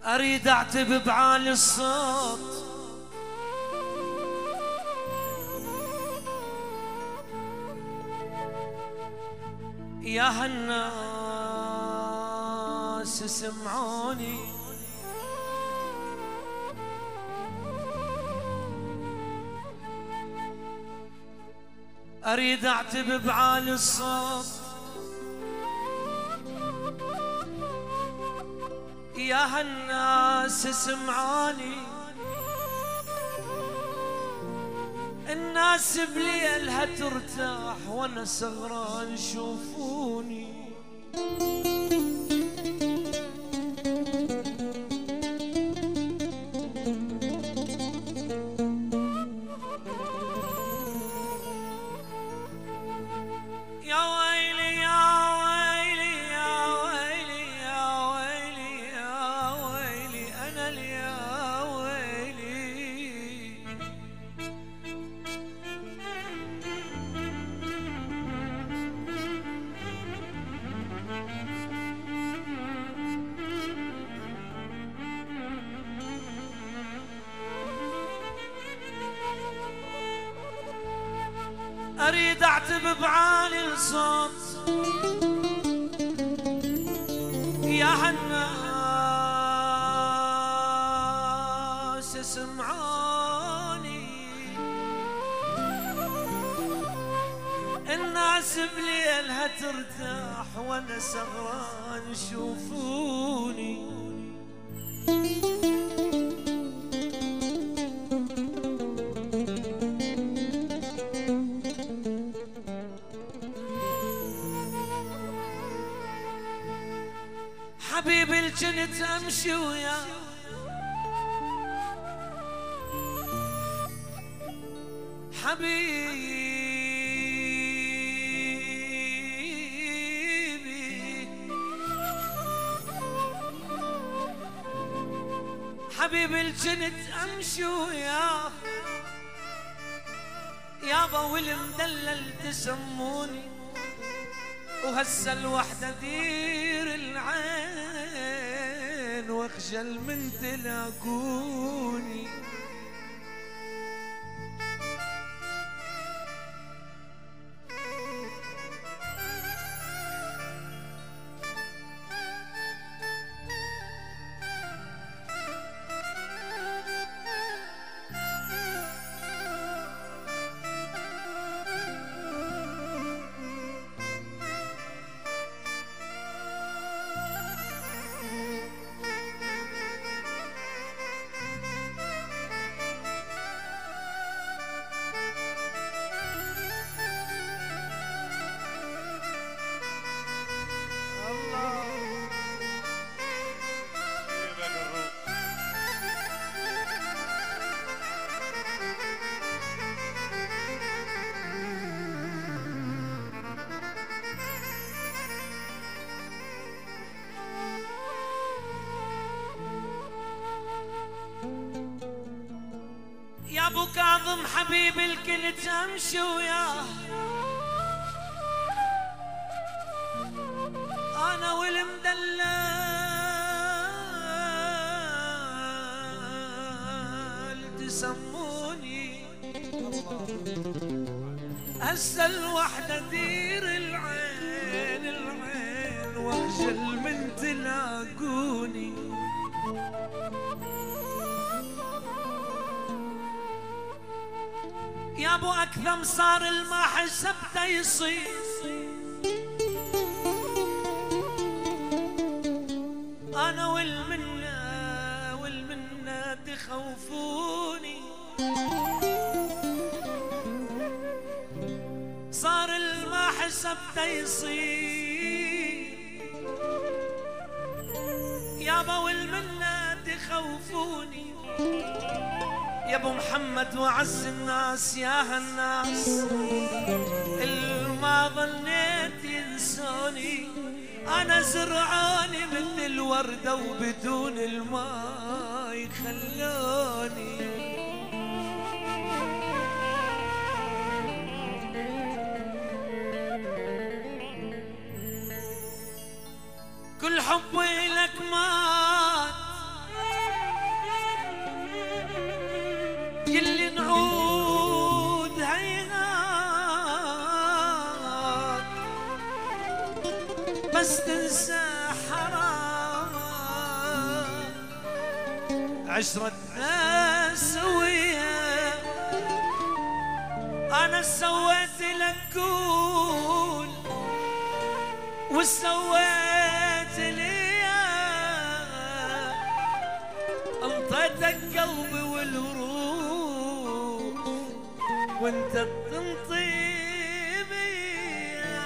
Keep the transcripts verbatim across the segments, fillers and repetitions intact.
أريد أعتب بعالي الصوت يا هالناس سمعوني، أريد أعتب بعالي الصوت يا هالناس سمعوني. الناس بليلها ترتاح وانا سهران شوفوني. يا ويلي يا ويلي يا ويلي يا ويلي يا ويلي أنا يا ويلي. أريد أعتب بعالي الصوت يا هالناس سمعوني. الناس بليلها ترتاح وانا سهران شوفوني. حبيبي الجنت امشي وياه حبيبي، حبيبي الجنت امشي وياه يابا والمدلل تسموني. وهسه الوحدة دير العين واخجل من تلاقوني. يا ابو كاظم حبيبي الكل تمشي وياه انا والمدلل تسموني. هسه الوحدة دير العين العين واخجل من تلاقوني. يا ابو اكثم صار الما حسبته يصير انا والمنة والمنة تخوفوني. صار الما حسبته يصير يابا والمنة تخوفوني. يا ابو محمد وعز الناس يا هالناس الما ظنيت ينسوني. انا زرعاني مثل الوردة وبدون الماء يخلوني. كل حبي لك مات يلي نعود هيهات بس تنسى حرام عشرتنا سوية. أنا سويت لك قول وسويت لي انطيتك قلبي والروح وانت تنطي بيا.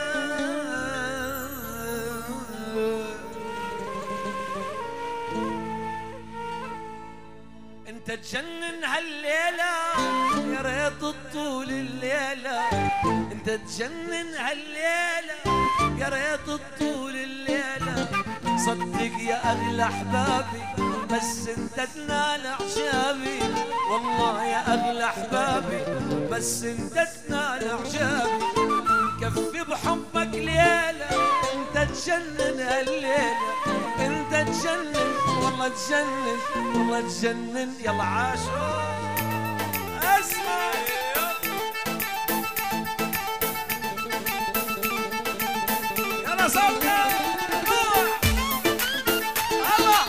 انت تجنن هالليلة يا ريت تطول الليلة. انت تجنن هالليلة يا ريت تطول الليلة. صدق يا اغلى احبابي بس انت تنال اعجابي. والله يا اغلى احبابي بس انت تنال اعجابي. كفي بحبك ليلة انت تجنن هالليلة. انت تجنن والله تجنن والله تجنن. يلا عاشوا اسمع يلا صوتنا روح الله.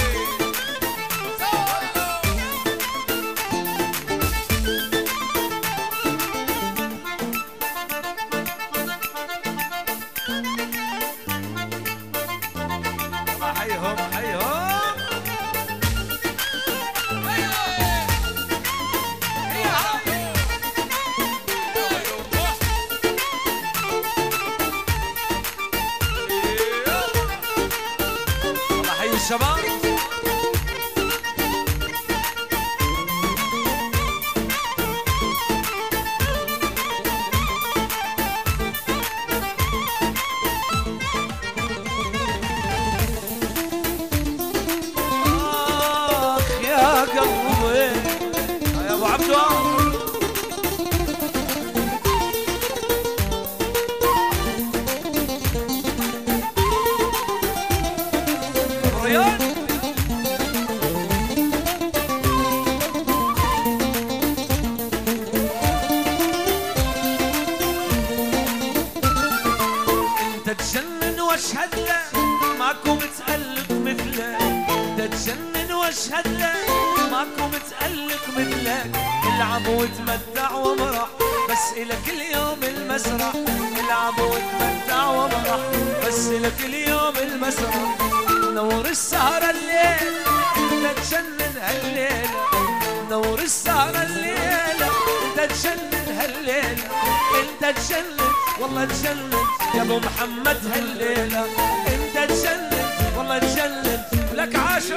حيهم حيهم الشباب. آخ يا قلبي يا أبو عبدو تجنن واشهد له ماكو متألق مثله. تجنن واشهد له ماكو متألق مثلك. العب وتمتع ومرح بس إلك اليوم المسرح. العب وتمتع ومرح بس إلك اليوم المسرح. نور السهرة الليل انت تجنن هالليلة. نور السهرة الليلة انت تجنن هالليلة. انت تجنن والله تجنن يا ابو محمد هالليلة. انت تجنن والله تجنن لك عاشق.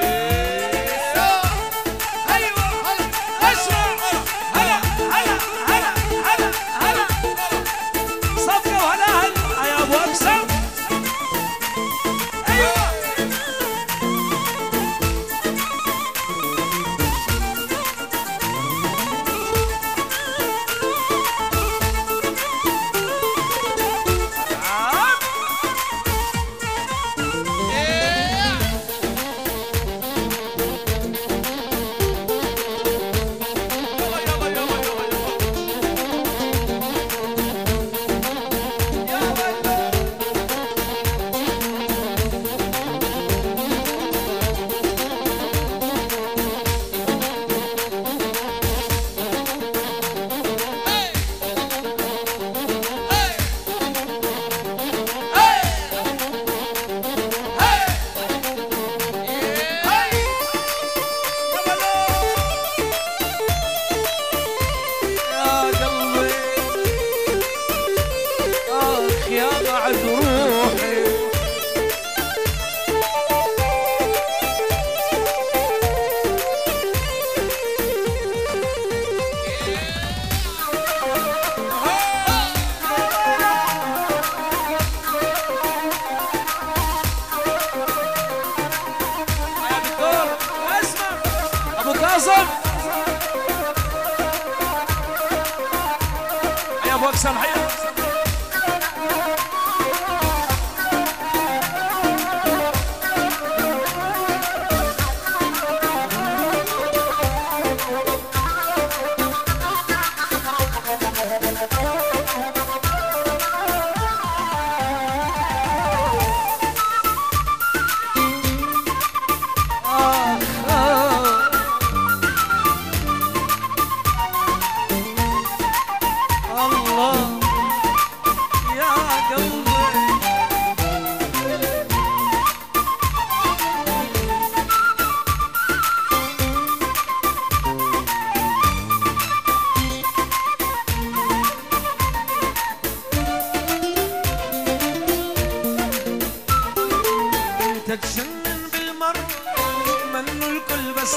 ايوه اسمع هلا هلا هلا هلا هلا صفقة وهلا هلا يا ابو اقسم. ايوه كاظم يا ابو اقسم حيا.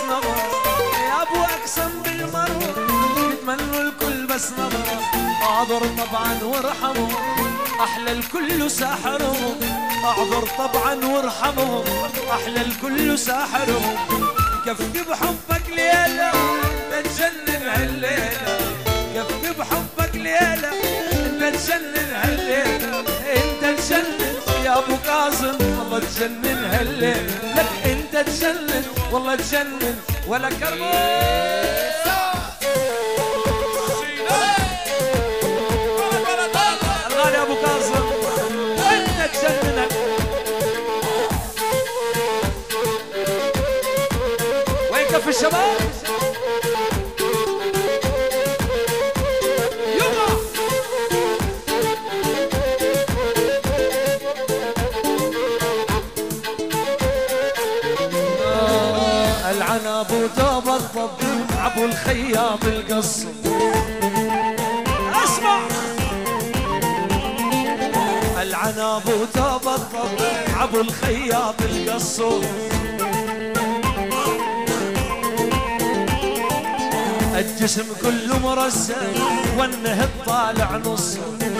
نظر يا ابو اقسم بالمرة يتمنوا الكل بس نظر اعذر طبعا وارحمهم احلى الكل ساحرهم اعذر طبعا وارحمهم احلى الكل ساحرهم كفي بحبك ليلة تجنن هالليلة كفي بحبك ليلة تجنن هالليلة انت تجنن يا ابو كاظم والله تجنن هالليلة لك انت تجنن والله تجنن ولا كرمون الغالي ابو كاظم انت تجنن وين كف الشباب يلا آه العنب وتوب الضب ابو الخياط القص اسمع العنب وتوب الضب ابو الخياط القص الجسم كله مرسل والنهب طالع نص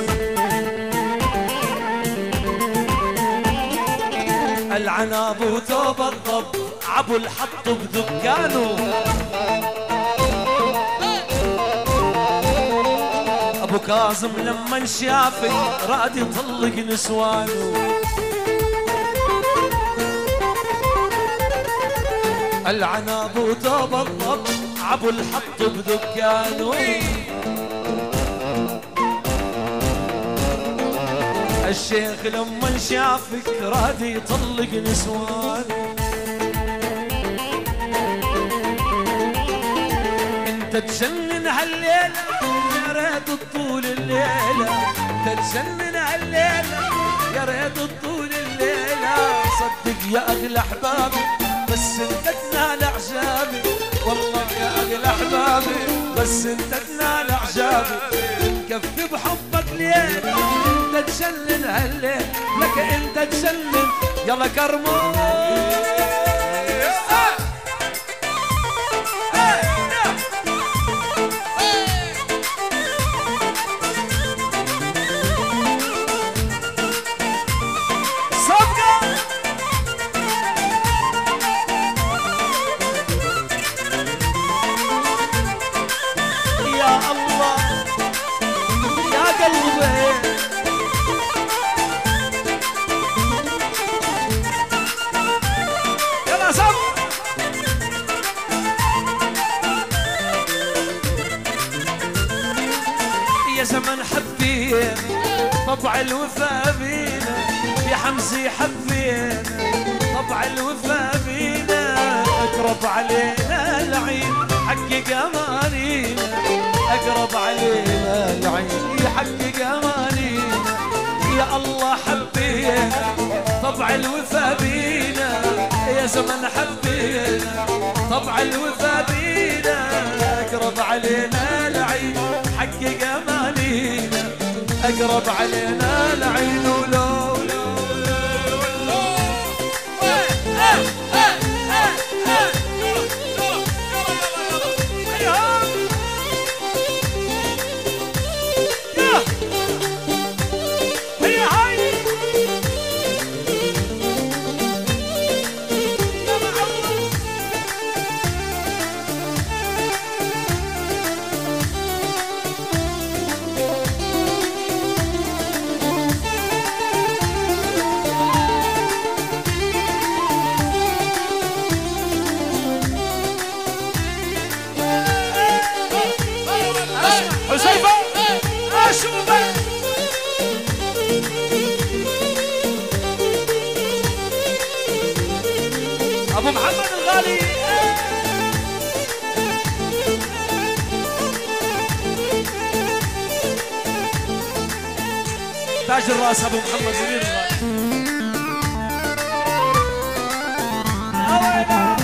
العنب وتوب الضب عبو الحط بدكانه ابو كاظم لما شافك راد يطلق نسوانه العنب وتوب الضب عبو الحط بدكانه الشيخ لما شافك راد يطلق نسوانه انت تجنن هالليلة يا ريت تطول الليلة انت تجنن هالليلة يا ريت تطول الليلة صدق يا اغلى احبابي بس انت تنال اعجابي والله يا اغلى احبابي بس انت تنال اعجابي كفي بحبك ليلة انت تجنن هالليل لك انت تجنن يلا كرمون زمن حبينا طبع الوفا بينا يا حمزي حبينا طبع الوفا بينا اقرب علينا العين حقق امانينا اقرب علينا العين يحقق امانينا يا الله حبينا طبع الوفا بينا يا زمن حبينا طبع الوفا بينا اقرب علينا العين حقق امانينا اقرب علينا العين ولو ابو محمد الغالي تاج الراس ابو محمد زمير الغالي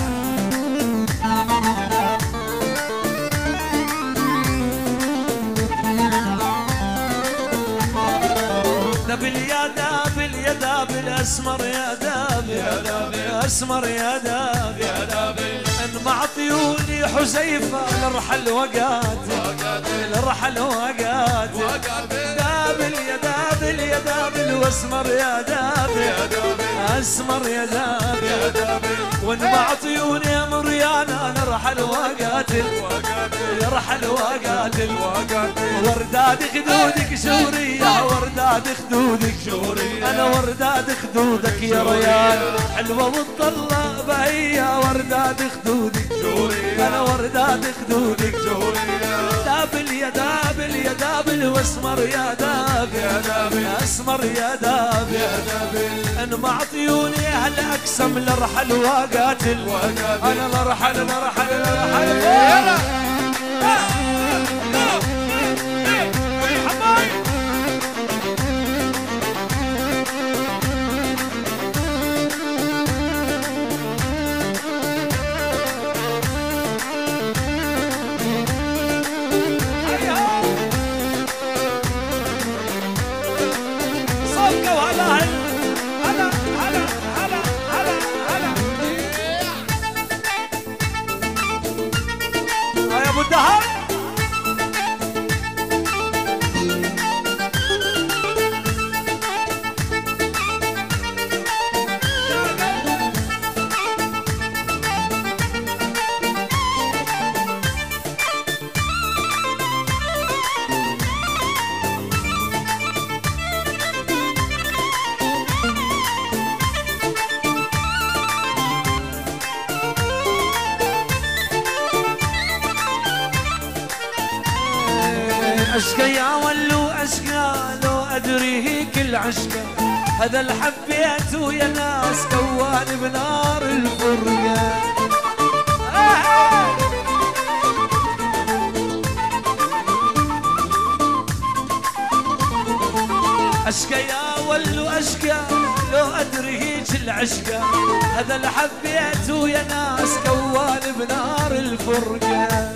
دابل يا دابل يا دابل اسمر يا دابل يا دابل اسمر يا دابل يا دابل ان مع عطيوني حذيفة لرحل وقاتل لرحل وقاتل دابل يا دابل يا دابل واسمر يا دابل اسمر يا دابل وانما عطيوني يا مريانا لرحل وقاتل لرحل وقاتل ورداد خدودك شورية ورداد خدودك شورية انا ورداد خدودك يا ريال حلوة وتطلع بهية ورداد خدودك شورية انا ورداد خدودك شورية دابل يا دابل يا دابل واسمر يا دابل اسمر يا دابل انا معطيوني اهل اقسم لرحل وقاتل انا لرحل لرحل لرحل أشقى يا ولو أشقى لو أدري هيك العشقى هذا اللي حبيته يا ناس كواني بنار الفرقة أشقى يا ولو أشقى لو أدري هيك العشقى هذا اللي حبيته يا ناس كواني بنار الفرقة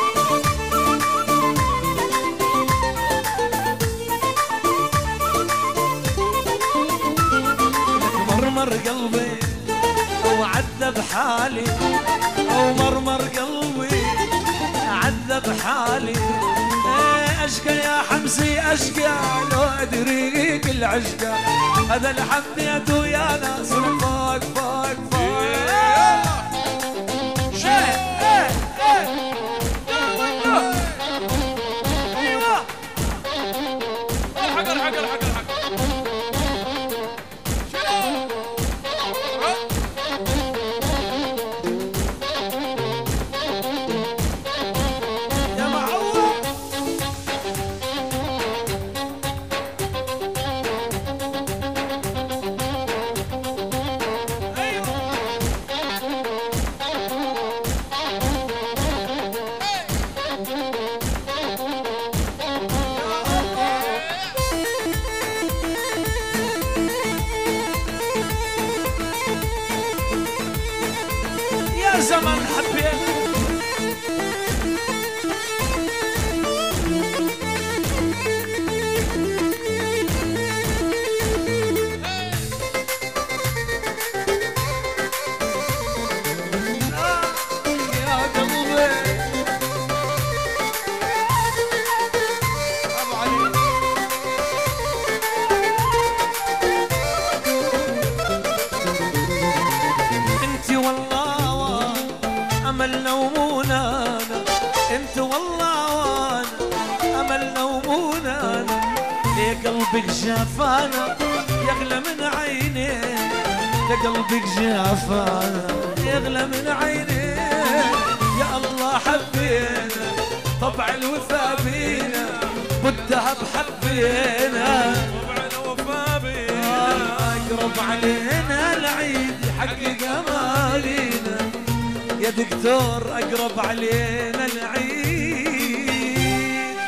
مرمر قلبي او عذب حالي او مرمر قلبي عذب حالي اشقى يا حمزي اشقى لو ادريك العشقى هذا اللي حبيته يا ناس فوق فوق فوق ايوه الحق الحق الحق الحق زمان حبيت أملنا ومونانا انت والله وانا أملنا ومونانا ليه قلبك جافانا يغلى من عينيه ليه قلبك جافانا يغلى من عينيه يا الله حبينا طبع الوفا بينا بالذهب حبينا طبع الوفا بينا اقرب علينا العيد يحقق امالينا يا دكتور اقرب علينا العيد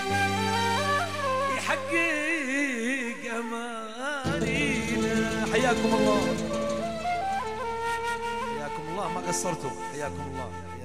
يحقق امانينا. حياكم الله حياكم الله ما قصرتوا حياكم الله.